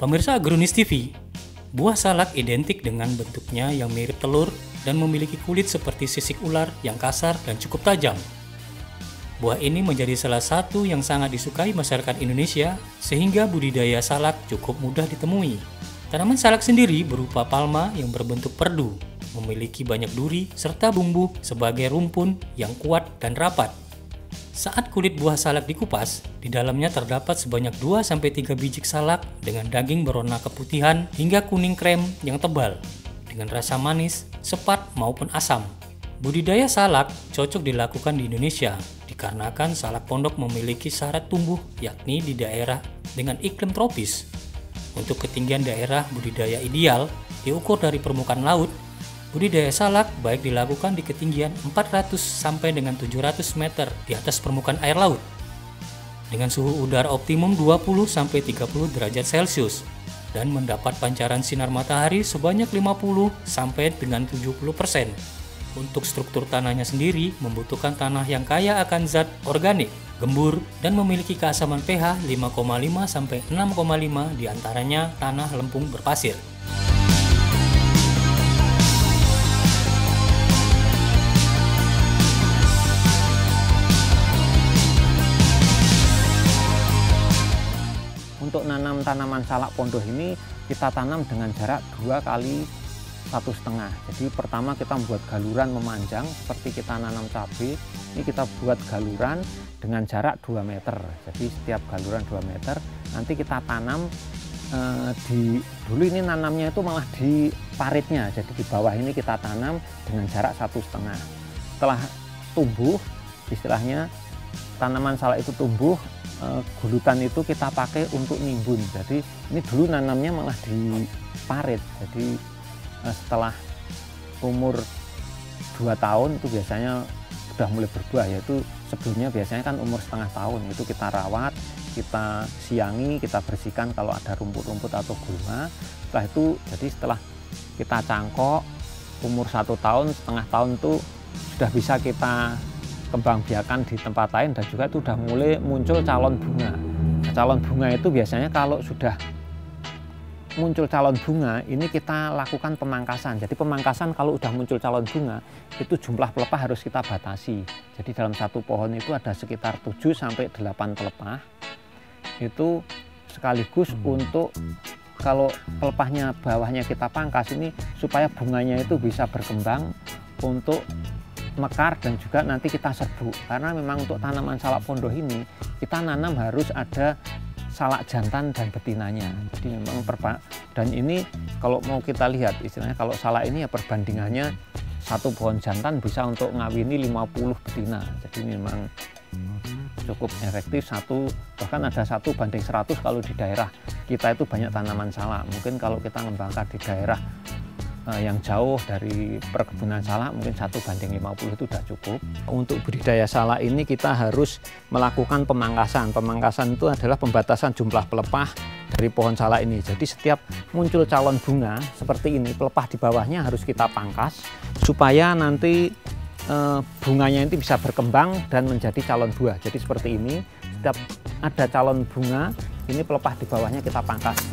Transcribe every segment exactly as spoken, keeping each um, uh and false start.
Pemirsa Agronis T V, buah salak identik dengan bentuknya yang mirip telur dan memiliki kulit seperti sisik ular yang kasar dan cukup tajam. Buah ini menjadi salah satu yang sangat disukai masyarakat Indonesia sehingga budidaya salak cukup mudah ditemui. Tanaman salak sendiri berupa palma yang berbentuk perdu, memiliki banyak duri serta bumbu sebagai rumpun yang kuat dan rapat. Saat kulit buah salak dikupas, di dalamnya terdapat sebanyak dua sampai tiga biji salak dengan daging berwarna keputihan hingga kuning krem yang tebal, dengan rasa manis, sepat maupun asam. Budidaya salak cocok dilakukan di Indonesia, dikarenakan salak pondok memiliki syarat tumbuh yakni di daerah dengan iklim tropis. Untuk ketinggian daerah budidaya ideal, diukur dari permukaan laut. Budidaya salak baik dilakukan di ketinggian empat ratus sampai dengan tujuh ratus meter di atas permukaan air laut dengan suhu udara optimum dua puluh sampai tiga puluh derajat Celcius dan mendapat pancaran sinar matahari sebanyak lima puluh sampai dengan tujuh puluh persen. Untuk struktur tanahnya sendiri membutuhkan tanah yang kaya akan zat organik, gembur, dan memiliki keasaman pH lima koma lima sampai enam koma lima, diantaranya tanah lempung berpasir. Untuk nanam tanaman salak pondok ini kita tanam dengan jarak dua kali satu setengah. Jadi pertama kita membuat galuran memanjang seperti kita nanam cabai. Ini kita buat galuran dengan jarak dua meter. Jadi setiap galuran dua meter nanti kita tanam eh, di dulu ini nanamnya itu malah di paritnya. Jadi di bawah ini kita tanam dengan jarak satu setengah. Setelah tumbuh, istilahnya tanaman salak itu tumbuh, gulutan itu kita pakai untuk nimbun. Jadi ini dulu nanamnya malah di parit. Jadi setelah umur dua tahun itu biasanya sudah mulai berbuah, yaitu sebelumnya biasanya kan umur setengah tahun. Itu kita rawat, kita siangi, kita bersihkan kalau ada rumput-rumput atau gulma. Setelah itu, jadi setelah kita cangkok umur satu tahun, setengah tahun itu sudah bisa kita kembang biakan di tempat lain, dan juga itu sudah mulai muncul calon bunga. Nah, calon bunga itu biasanya kalau sudah muncul calon bunga ini kita lakukan pemangkasan. Jadi pemangkasan kalau sudah muncul calon bunga itu jumlah pelepah harus kita batasi. Jadi dalam satu pohon itu ada sekitar tujuh sampai delapan pelepah. Itu sekaligus untuk kalau pelepahnya bawahnya kita pangkas ini supaya bunganya itu bisa berkembang untuk mekar dan juga nanti kita serbu. Karena memang untuk tanaman salak pondok ini kita nanam harus ada salak jantan dan betinanya. Jadi memang perpa dan ini kalau mau kita lihat istilahnya kalau salak ini ya perbandingannya satu pohon jantan bisa untuk ngawini lima puluh betina. Jadi memang cukup efektif, satu bahkan ada satu banding seratus kalau di daerah kita itu banyak tanaman salak. Mungkin kalau kita ngembangkan di daerah yang jauh dari perkebunan salak mungkin satu banding lima puluh itu sudah cukup. Untuk budidaya salak ini kita harus melakukan pemangkasan. Pemangkasan itu adalah pembatasan jumlah pelepah dari pohon salak ini. Jadi setiap muncul calon bunga seperti ini, pelepah di bawahnya harus kita pangkas supaya nanti e, bunganya ini bisa berkembang dan menjadi calon buah. Jadi seperti ini, setiap ada calon bunga ini pelepah di bawahnya kita pangkas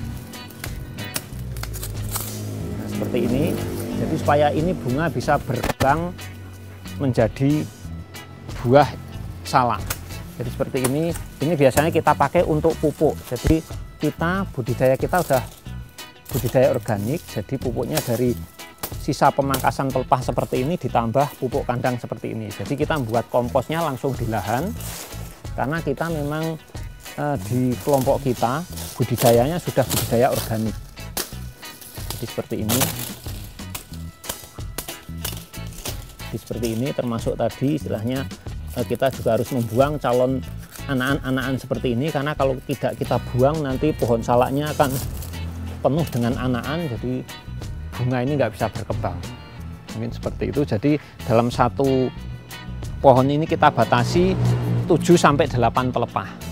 seperti ini. Jadi supaya ini bunga bisa berkembang menjadi buah salak. Jadi seperti ini. Ini biasanya kita pakai untuk pupuk. Jadi kita budidaya kita udah budidaya organik. Jadi pupuknya dari sisa pemangkasan pelepah seperti ini ditambah pupuk kandang seperti ini. Jadi kita membuat komposnya langsung di lahan. Karena kita memang eh, di kelompok kita budidayanya sudah budidaya organik. Jadi seperti ini. Jadi seperti ini termasuk tadi istilahnya kita juga harus membuang calon anakan-anakan seperti ini, karena kalau tidak kita buang nanti pohon salaknya akan penuh dengan anakan, jadi bunga ini nggak bisa berkembang. Mungkin seperti itu. Jadi dalam satu pohon ini kita batasi tujuh sampai delapan pelepah.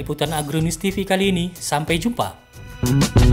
liputan Agronews T V kali ini. Sampai jumpa.